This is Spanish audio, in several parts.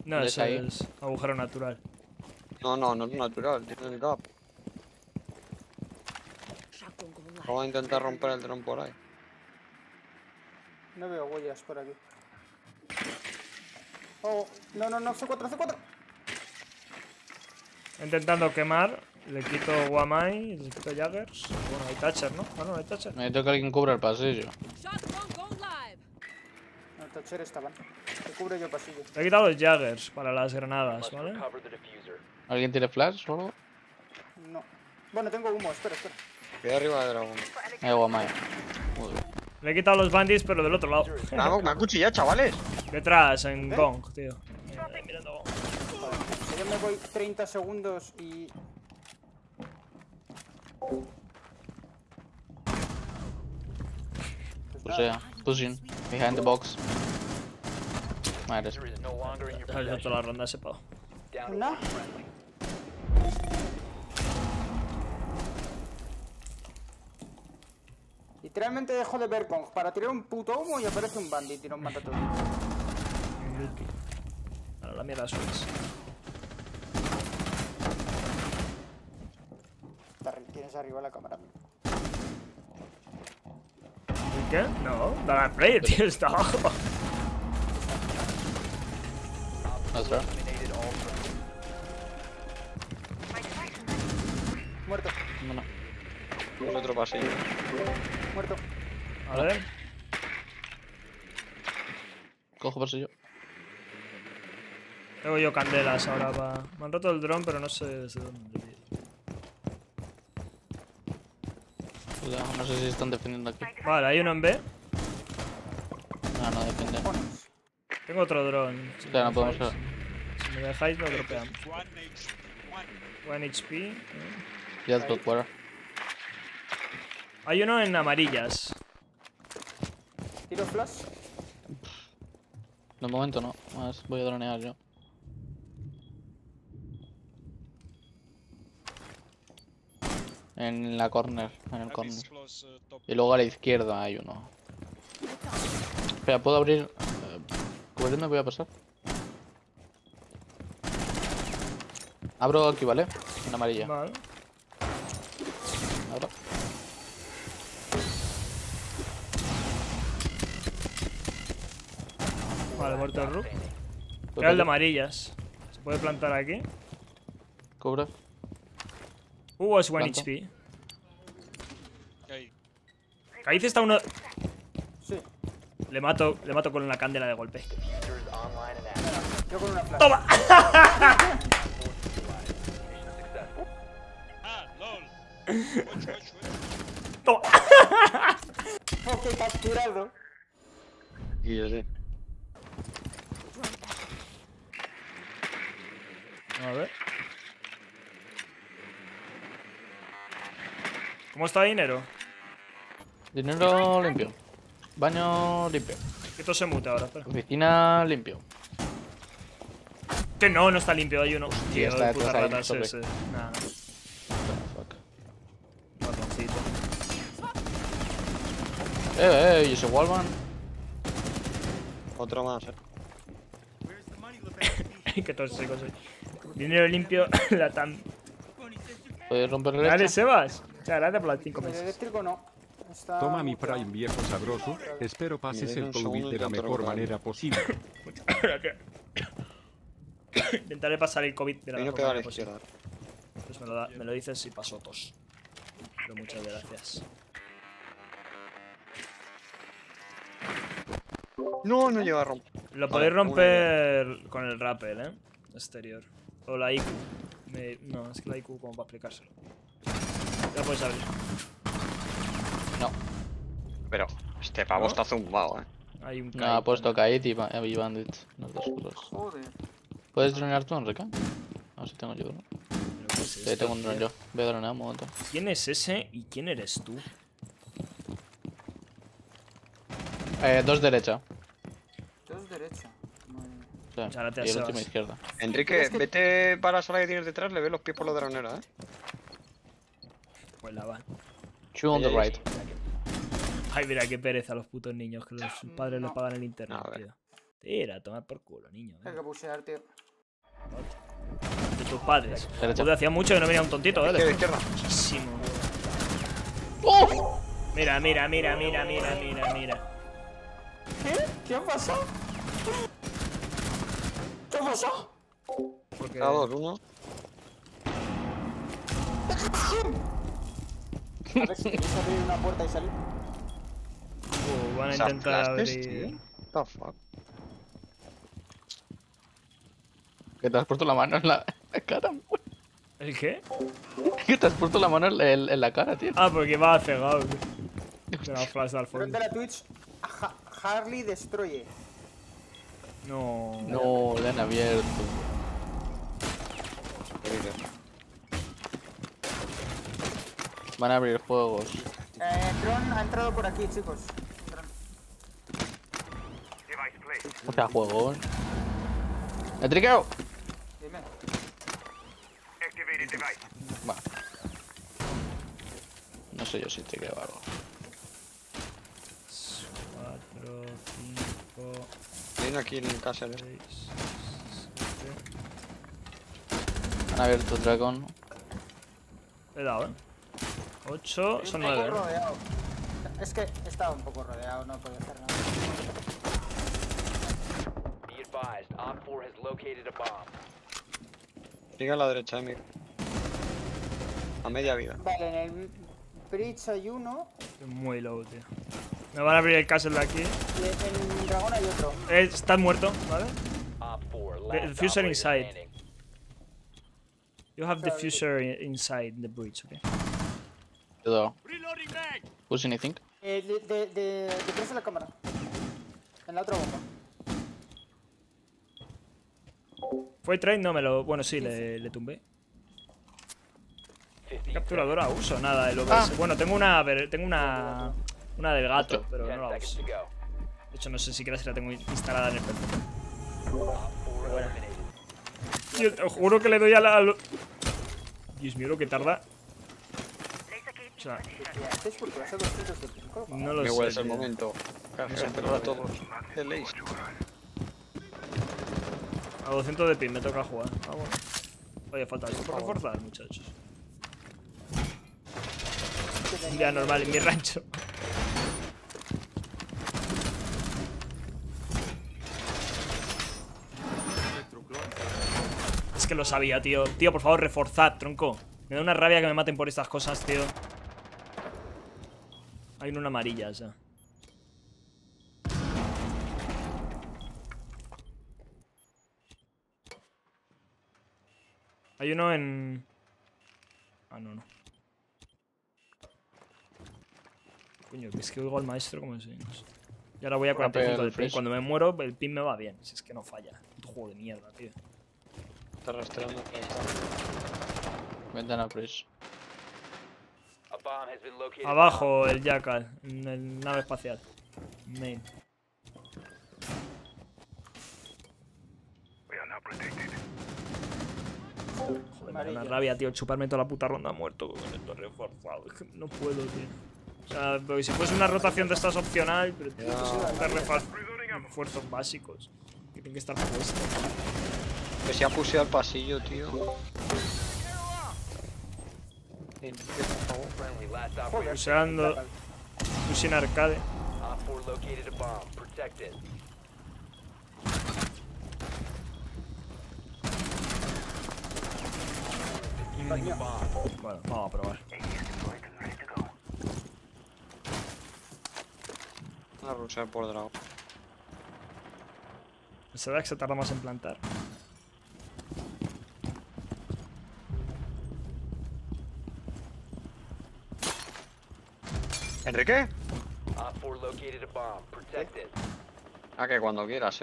No, ¿Dónde eso está ahí? es agujero natural. No es natural, tiene el gap. Vamos a intentar romper el dron por ahí. No veo huellas por aquí. Oh, no, C4, C4. Intentando quemar. Le quito Wamai, le quito Jaggers. Bueno, hay Thatcher, ¿no? Ah, no hay Thatcher. Necesito que alguien cubra el pasillo. No, Thatcher estaban. Te cubre yo el pasillo. Le he quitado los Jaggers para las granadas, ¿vale? ¿Alguien tiene flash o algo? No. Bueno, tengo humo, espera. Voy arriba de dragón. Guamai. Muy bien. Le he quitado los bandits, pero del otro lado. Me han cuchillado, chavales. Detrás, en Gong, tío. Mirando Gong. Si yo me voy 30 segundos y... Pushing. Behind the box. Madre. Has hecho la ronda ese pavo. ¿No? Literalmente dejo de ver Kong para tirar un puto humo y aparece un bandit y nos mata a todos. A la mierda subes. Tienes arriba la cámara. ¿Y qué? No, dale al play, tío, está abajo. Nuestro. Muerto, Bueno. Es otro pasillo. muerto. A ver. Cojo pasillo. Tengo yo candelas ahora para... Me han roto el dron, pero no sé desde dónde. Cuidado, no sé si están defendiendo aquí. Vale, hay uno en B. No defienden. Tengo otro dron. Si Claro, no me podemos... dejáis- Si me dejáis, lo dropeamos. 1 HP. Just got water. Hay uno en amarillas. Tiro flash. De momento no. Más voy a dronear yo. En la corner. En el corner. Y luego a la izquierda hay uno. Espera, ¿puedo abrir? ¿Cubriendo voy a pasar? Abro aquí, ¿vale? En amarilla. Vale. Abro. Vale, muerto el Rook. Queda el de amarillas. ¿Se puede plantar aquí? Cubre. Es 1 Planto. HP. Kaiz está uno... Sí. Le mato con la candela de golpe. Yo con una flash. ¡Toma! ¡Toma! Ok, capturado. Y yo sí. A ver. ¿Cómo está dinero? Dinero limpio. Baño limpio. Que todo se mute ahora, espera. Oficina limpio. Que no está limpio, hay uno. Tío, está puta detrás ahí, rata, sobre. ese. Nah, Fuck. ratoncito. ¿Y ese wallman? Otro más, Que tóxico soy. Dinero limpio, la tan. ¿Puedes romperle Dale, leche? Sebas. Muchas gracias por los 5 El meses. eléctrico no. Está Toma mi muteado. Prime viejo sabroso. Espero pases Mira, el un COVID segundo de la intento mejor recuperarlo. manera posible. Intentaré pasar el COVID de la Hay uno mejor pegado a la manera posible. izquierda. Pues me lo dices y paso tos. Pero muchas gracias. No llega a romper. Lo Vale, podéis una romper con el rappel, exterior. O la IQ. No, es que la IQ, ¿cómo para explicárselo? Ya puedes abrir. No. Pero este pavo ¿No? está zumbado, Hay un No, ha puesto Kite y Bandit. Las dos cosas. Joder. ¿Puedes dronear tú, Enrique? A ver si tengo yo, ¿no? ¿Pero qué es Sí, esto, tengo un drone tío? yo. Voy a dronear un momento. ¿Quién es ese y quién eres tú? Dos derecha. Dos derecha. Madre mía. Sí. Muchas gracias, Y el último Sebas. izquierda. Enrique, Es que- vete para la sala que tienes detrás, le ves los pies por la dronera, Pues la van. Two on the Ahí, ahí. right. Ay, mira qué pereza a los putos niños que los padres les No. pagan el internet, A ver. tío. Tira, toma por culo, niño. Hay que pushear, tío. De tus padres. Derecha. Joder, hacía mucho que no venía un tontito, Izquierda, ¿eh? izquierda. Muchísimo. ¡Oh! Mira, mira, mira, mira, mira, mira, mira. ¿Qué? ¿Qué ha pasado? ¿Qué ha pasado? Porque... A 2-1. A ver si queréis abrir una puerta y salir. van a Esas intentar flashes, abrir... tío. What the fuck. Que te has puesto la mano en la cara. ¿El qué? Que te has puesto la mano en la cara, tío. Ah, porque va cegado. De la flash al fondo. Frente a la Twitch, Harley Destroyer. No. No, le han abierto. Van a abrir juegos. Tron ha entrado por aquí, chicos. Tron. O sea, juegos. ¡Me triqueo! Dime. Va. No sé yo si triqueo o algo. 4, 5, Viene aquí en casa. 6, 7. Han abierto Dragon. He dado, 8, son 9. Rodeado. Es que estaba un poco rodeado, no puedo hacer nada. Be advised, Op 4 has located a bomb. Sigue a la derecha, Emir. A media vida. Vale, en el bridge hay uno. Muy low, tío. Me van a abrir el castle de aquí. Y en el dragón hay otro. Estás muerto, ¿vale? Op 4, The last diffuser operator inside. standing. You have diffuser inside the bridge, okay? Te doy. Push anything. Detrás de la cámara. En la otra bomba. ¿Fue trade? No me lo... Bueno, sí, le tumbé. 15 Capturadora uso, nada, el OBS. Bueno, tengo una del gato, Ocho. pero no la seconds uso. to go. De hecho, no sé siquiera si la tengo instalada en el PC. Op 4 eliminated. Tío, te juro que le doy a la... Dios mío, lo que tarda. O sea, ¿Qué haces? Porque vas a 200 de pico. no lo Me sé. huele el tío. momento. Cargártelo a todos. De ley. A 200 de pin me toca jugar. Ah, bueno. Oye, falta esto por reforzar, muchachos. Un día normal en mi rancho. Es que lo sabía, tío. Tío, por favor, reforzad, tronco. Me da una rabia que me maten por estas cosas, tío. Hay una amarilla ya. Hay uno en... Ah, no. Coño, que es que oigo al maestro como si... No sé. Y ahora voy a 45 de pin. Cuando me muero, el pin me va bien. Si es que no falla. Puto juego de mierda, tío. Está rastreando. Ventana fresh. A bomb has been located. Abajo el Jackal, en el nave espacial. Main. Joder, me da una Amarilla. rabia, tío, chuparme toda la puta ronda muerto con esto reforzado. Es que no puedo, tío. O sea, porque si fuese una rotación de estas opcional, pero tío, refuerzos básicos. Que tienen que estar puestos. Que se ha puseado al pasillo, tío. Friendly, last operator. Usando. Pushing arcade. Op 4 located a bomb. Protect it. Bueno, vamos a probar. Una rusa por dragón. ¿Será que se tarda más en plantar? ¿Enrique? Op 4 located a bomb. Protect it. Ah, que cuando quieras,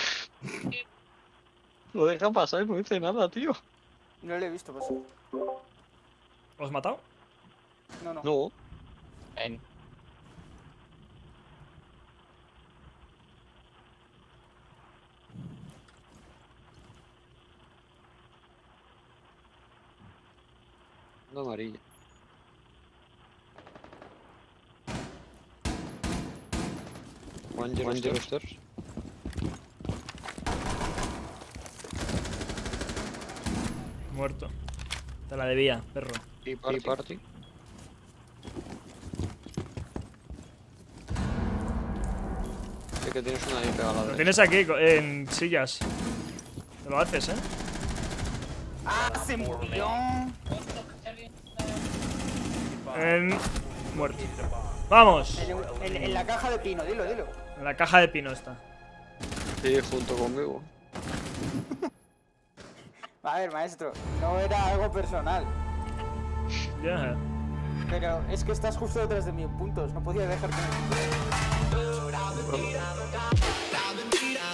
Lo deja pasar y no dice nada, tío. No le he visto pasar. ¿Lo has matado? No. No. En. Una amarilla. One zero stairs. Muerto. Te la debía, perro. Y party. Sí que tienes una ahí pegada a la Lo derecha. tienes aquí, en sillas. Te lo haces, ¿eh? ¡Ah, se murió! Muerto. ¡Vamos! En la caja de pino, dilo. En la caja de pino está. Sí, junto conmigo. A ver, maestro, no era algo personal. Ya. Pero es que estás justo detrás de mí en puntos. No podía dejar que me...